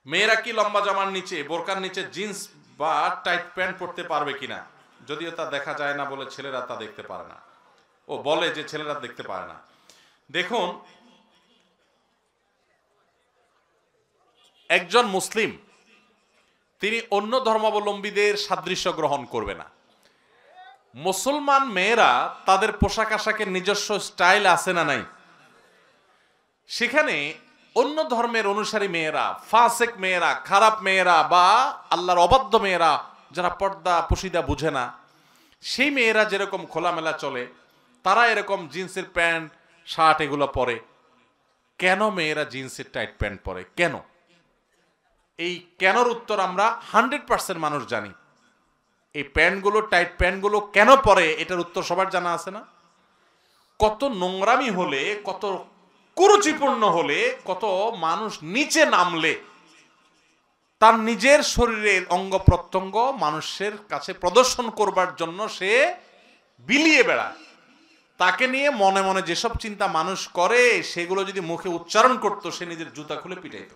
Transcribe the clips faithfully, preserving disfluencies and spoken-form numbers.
মেয়েরা কি লম্বা জামার নিচে বোরকার নিচে জিন্স বা টাইট প্যান্ট পরতে পারবে কিনা? যদিও তা দেখা যায় না বলে ছেলেরা তা দেখতে পারে না। ও বলে যে ছেলেরা দেখতে পারে না। দেখুন, একজন মুসলিম তিনি অন্য ধর্মাবলম্বীদের সাদৃশ্য গ্রহণ করবে না। মুসলমান মেয়েরা তাদের পোশাক আশাকের নিজস্ব স্টাইল আছে না নাই? সেখানে অন্য ধর্মের অনুসারী মেয়েরা, ফাসেক মেয়েরা, খারাপ মেয়েরা বা আল্লাহর অবাধ্য মেয়েরা যারা পর্দা পশিদা বুঝে না, সেই মেয়েরা যেরকম খোলামেলা চলে, তারা এরকম জিন্সের প্যান্ট শার্ট এগুলো পরে। কেন মেয়েরা জিন্সের টাইট প্যান্ট পরে? কেন? এই কেনর উত্তর আমরা হান্ড্রেড পার্সেন্ট মানুষ জানি। এই প্যান্টগুলো, টাইট প্যান্টগুলো কেন পরে, এটার উত্তর সবার জানা আছে না? কত নোংরামি হলে, কত কুরুচিপূর্ণ হলে, কত মানুষ নিচে নামলে তার নিজের শরীরের অঙ্গ প্রত্যঙ্গ মানুষের কাছে প্রদর্শন করবার জন্য সে বিলিয়ে বেড়ায়। তাকে নিয়ে মনে মনে যেসব চিন্তা মানুষ করে, সেগুলো যদি মুখে উচ্চারণ করত, সে নিজের জুতা খুলে পিটাইত।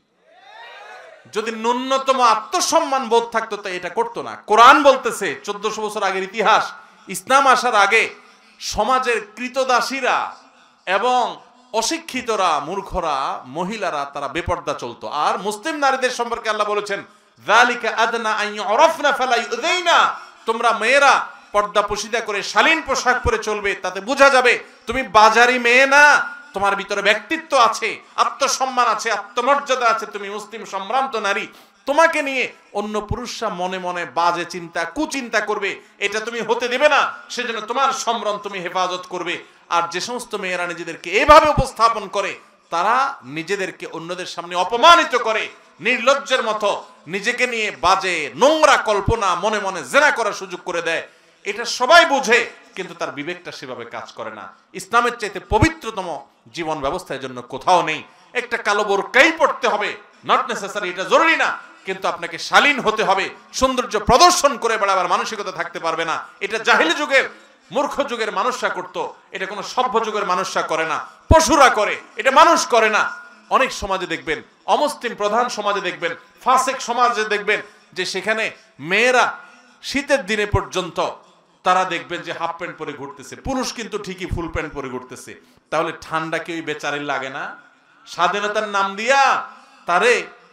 যদি ন্যূনতম আত্মসম্মান বোধ থাকতো তা এটা করতো না। কোরআন বলতেছে, চোদ্দশো বছর আগের ইতিহাস, ইসলাম আসার আগে সমাজের কৃতদাসীরা এবং অশিক্ষিতরা, মূর্খরা, মহিলারা তারা বেপর্দা চলতো। আর মুসলিম নারীদের সম্পর্কে আল্লাহ বলেছেন, যালিকা আদনা আন ইউরাফনা ফালা ইউযাইনা, তোমরা মেয়েরা পর্দা পশিদা করে শালীন পোশাক পরে চলবে, তাতে বোঝা যাবে তুমি বাজারি মেয়ে না, তোমার ভিতরে ব্যক্তিত্ব আছে, আত্মসম্মান আছে, আত্মমর্যাদা আছে, তুমি মুসলিম সম্ভ্রান্ত নারী। তোমাকে নিয়ে অন্য পুরুষরা মনে মনে বাজে চিন্তা, কুচিন্তা করবে, এটা তুমি হতে দেবে না। সেজন্য তোমার সম্ভ্রম তুমি হেফাজত করবে। আর যে সমস্ত মেয়েরা নিজেদেরকে এভাবে উপস্থাপন করে, তারা নিজেদেরকে অন্যদের সামনে অপমানিত করে, নির্লজ্জের মতো নিজেকে নিয়ে বাজে নোংরা কল্পনা মনে মনে জেনা করার সুযোগ করে দেয়। এটা সবাই বোঝে, কিন্তু তার বিবেকটা সেভাবে কাজ করে না। ইসলামের চাইতে পবিত্রতম জীবন ব্যবস্থার জন্য কোথাও নেই। একটা কালো বোরকাই পড়তে হবে, নট নেসেসারি, এটা জরুরি না, কিন্তু আপনাকে শালীন হতে হবে, সৌন্দর্য প্রদর্শন করে বেড়াবার মানসিকতা থাকতে পারবে না। এটা জাহিলি যুগের, মূর্খ যুগের মানুষরা করতো, এটা কোনো সভ্য যুগের মানুষরা করে না, পশুরা করে, এটা মানুষ করে না। অনেক সমাজে দেখবেন, অমুসলিম প্রধান সমাজে দেখবেন, ফাসেক সমাজে দেখবেন যে সেখানে মেয়েরা শীতের দিনে পর্যন্ত তারা দেখবেন যে হাফ প্যান্ট পরে ঘুরতেছে, পুরুষ কিন্তু ঠিকই ফুল প্যান্ট পরে ঘুরতেছে। তাহলে ঠান্ডা কি ওই বেচারির লাগে না? স্বাধীনতার নাম দিয়া তারে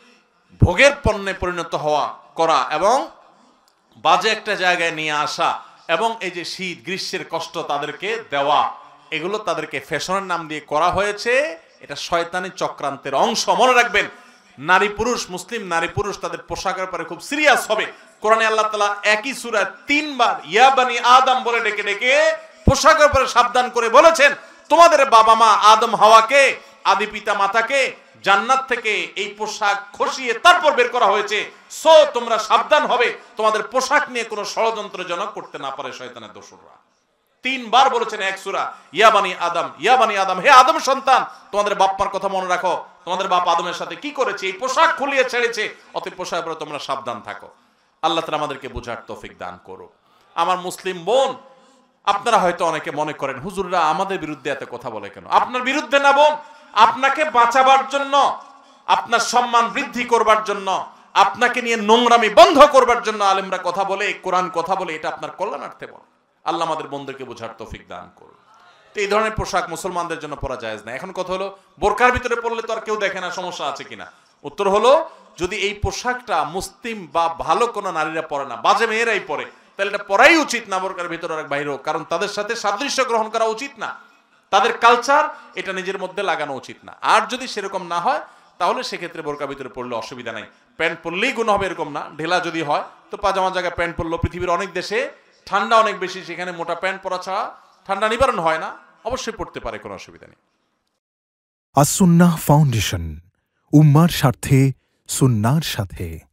ভোগের পণ্যে পরিণত হওয়া করা এবং বাজে একটা জায়গায় নিয়ে আসা এবং এই যে শীত গ্রীষ্মের কষ্ট তাদেরকে দেওয়া, এগুলো তাদেরকে ফ্যাশনের নাম দিয়ে করা হয়েছে। এটা শয়তানি চক্রান্তের অংশ। মনে রাখবেন, নারী পুরুষ, মুসলিম নারী পুরুষ তাদের পোশাকের পরে খুব সিরিয়াস হবে। কোরআনে আল্লাহ তাআলা একই সূরা তিনবার ইয়া বানি আদম বলে ডেকে ডেকে পোশাকের পরে সাবধান করে বলেছেন, তোমাদের বাবা মা আদম হাওয়াকে, আদি পিতা মাতাকে জান্নাত থেকে এই পোশাক খসিয়ে তারপর বের করা হয়েছে। সো তোমরা সাবধান হবে, তোমাদের পোশাক নিয়ে কোনো ষড়যন্ত্রজনক করতে না পারে শয়তানের দোসররা। তিনবার বলেছেন এক সূরা, ইয়া বানি আদম, ইয়া বানি আদম, হে আদম সন্তান, তোমাদের বাপ্পার কথা মনে রাখো, তোমাদের বাপ আদমের সাথে কি করেছে, এই পোশাক খুলিয়ে ছেড়েছে, অতএব পোশাকের পরে তোমরা সাবধান থাকো। আল্লাহ তাআলা আমাদেরকে বোঝার তৌফিক দান করো। আমার মুসলিম বোন, আপনারা হয়তো অনেকে মনে করেন, হুজুররা আমাদের বিরুদ্ধে এত কথা বলে কেন? আপনার বিরুদ্ধে না বোন, আপনাকে বাঁচাবার জন্য, আপনার সম্মান বৃদ্ধি করবার জন্য, আপনাকে নিয়ে নোংরামি বন্ধ করবার জন্য আলেমরা কথা বলে, কোরআন কথা বলে, এটা আপনার কল্যাণার্থে বলে। আল্লাহ আমাদের বন্ধুকে বোঝার তৌফিক দান করুন। তো এই ধরনের পোশাক মুসলমানদের জন্য পরা জায়েজ না। এখন কথা হলো, বোরকার ভিতরে পড়লে তো আর কেউ দেখে না, সমস্যা আছে কিনা? উত্তর হলো, যদি এই পোশাকটা মুসলিম বা ভালো কোনো নারীরা পরে না, বাজে মেয়েরাই পরে, তাহলে এটা পরাই উচিত না বোরকার ভিতরে আর বাইরেও। কারণ তাদের সাথে সাদৃশ্য গ্রহণ করা উচিত না, তাদের কালচার এটা নিজের মধ্যে লাগানো উচিত না। আর যদি সেরকম না হয়, তাহলে সেক্ষেত্রে বোরকার ভিতরে পড়লে অসুবিধা নাই। প্যান্ট পরলেই গুণ হবে এরকম না। ঢেলা যদি হয় তো পাজামা জায়গায় প্যান্ট পরলো। পৃথিবীর অনেক দেশে ঠান্ডা অনেক বেশি, সেখানে মোটা প্যান্ট পরা ছাড়া ঠান্ডা নিবারণ হয় না, অবশ্যই পড়তে পারে, কোনো অসুবিধা নেই। আস-সুন্নাহ ফাউন্ডেশন, উম্মার স্বার্থে সুন্নাহর সাথে।